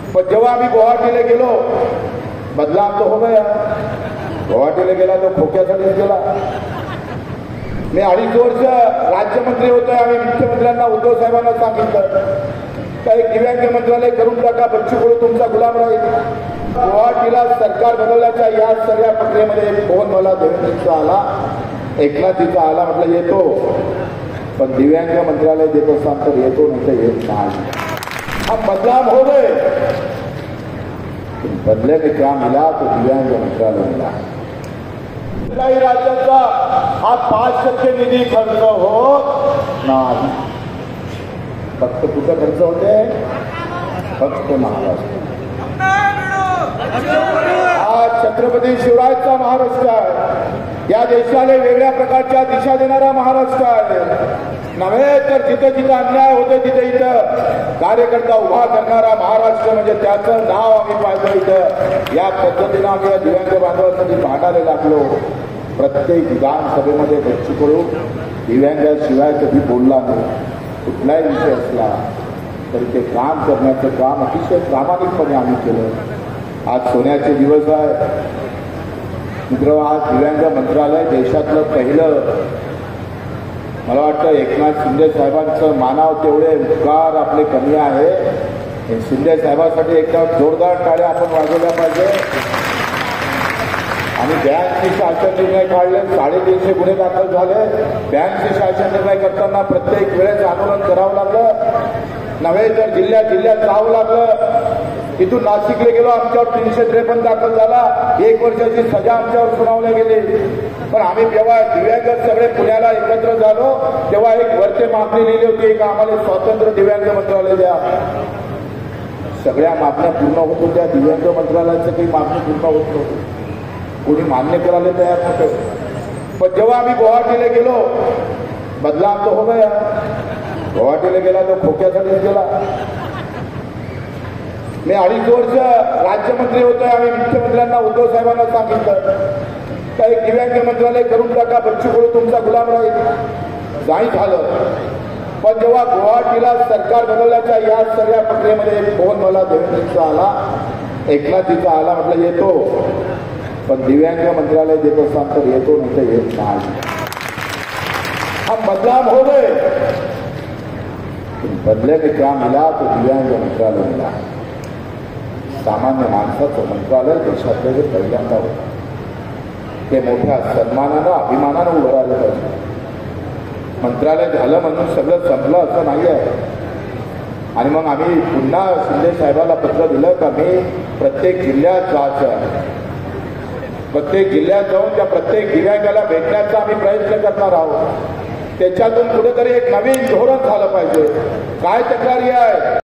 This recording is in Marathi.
पण जेव्हा आम्ही गुवाहाटीला गेलो बदलाव तो हो गया. गुवाहाटीला गेला तो खोक्यासाठीच गेला. मी 2.5 वर्ष राज्यमंत्री होतोय. आम्ही मुख्यमंत्र्यांना उद्धव साहेबांना सांगितलं काही दिव्यांग मंत्रालय करून टाका, बच्चू कडू तुमचा गुलाम राहील. गुवाहाटीला सरकार बदलण्याच्या या सगळ्या प्रक्रियेमध्ये फोन मला देवेंद्रजीचा आला, एकनाथजीचा आला. म्हटलं येतो, पण दिव्यांग मंत्रालय देत असाल तर येतो, नाही तर येत नाही. हम बदलाव हो गए, बदले में क्या मिला तो दिव्यांग मंत्रालय मिला. कुठल्याही राज्याचा हा 5% निधी खर्च होत नाही. फक्त कुठं खर्च होते? फक्त महाराष्ट्र. हा छत्रपती शिवरायांचा महाराष्ट्र आहे. या देशाला वेगळ्या प्रकारच्या दिशा देणारा महाराष्ट्र आहे. नव्हे तर जिथे जिथे अन्याय होते तिथे इथं कार्यकर्ता उभा करणारा महाराष्ट्र म्हणजे त्याचं नाव आम्ही पाहिलं. इथं या पद्धतीनं आम्ही दिव्यांग बांधवांसाठी भांडायला लागलो. प्रत्येक विधानसभेमध्ये बच्चू कडू दिव्यांगाशिवाय कधी बोलला नाही. कुठलाही विषय असला तरी ते काम करण्याचं काम अतिशय प्रामाणिकपणे आम्ही केलं. आज सोन्याचे दिवस आहे मित्र. आज दिव्यांग मंत्रालय देशातलं पहिलं. मला वाटतं एकनाथ शिंदे साहेबांचं मानाव तेवढे उपकार आपले कमी आहे. शिंदे साहेबांसाठी एकदा जोरदार टाळ्या आपण वाजवल्या पाहिजे. आणि बँकचे शासन निर्णय काढले, 350 गुन्हे दाखल झाले. बँकचे शासन निर्णय करताना प्रत्येक वेळेस आंदोलन करावं लागलं. नव्हे तर जिल्ह्यात जावं लागलं. इथून नाशिकला गेलो, आमच्यावर 353 दाखल झाला. 1 वर्षाची सजा आमच्यावर सुनावली गेली. पण आम्ही जेव्हा दिव्यांग सगळे पुण्याला एकत्र झालो तेव्हा एक वरती मागणी लिहिली होती की आम्हाला स्वतंत्र दिव्यांग मंत्रालय द्या. सगळ्या मागण्या पूर्ण होत होत्या. दिव्यांग मंत्रालयाचं काही मागणी पूर्ण होत नव्हती. कोणी मान्य करायला तयार नव्हतं. पण जेव्हा आम्ही गुवाहाटीला गेलो बदलाव तो हो गया. गुवाहाटीला गेला तो खोक्यासाठीच गेला. मी 2.5 वर्ष राज्यमंत्री होतोय. आम्ही मुख्यमंत्र्यांना उद्धव साहेबांना सांगितलं काही दिव्यांग मंत्रालय करून टाका, बच्चू कडू तुमचा गुलाम राहील. नाही झालं. पण जेव्हा गुवाहाटीला सरकार बदलण्याच्या या सगळ्या प्रक्रियेमध्ये फोन मला देवेंद्रजीचा आला, एकनाथजीचा आला. म्हटलं येतो, पण दिव्यांग मंत्रालय देत असाल तर येतो, नाही तर येत नाही. हम बदलाव हो गए, बदले में क्या मिला तो दिव्यांग मंत्रालय मिला. सामान्य माणसाचं मंत्रालय देशातलं जे पहिल्यांदा होतं ते मोठ्या सन्मानानं अभिमानानं उभं राहिलं पाहिजे. मंत्रालय झालं म्हणून सगळं संपलं असं नाही आहे. आणि मग आम्ही पुन्हा शिंदे साहेबाला पत्र दिलं का मी प्रत्येक जिल्ह्यात जायचं आहे. प्रत्येक जिल्ह्यात जाऊन त्या प्रत्येक दिव्यांगाला भेटण्याचा आम्ही प्रयत्न करणार आहोत. त्याच्यातून कुठेतरी एक नवीन धोरण झालं पाहिजे. काय तक्रारी आहे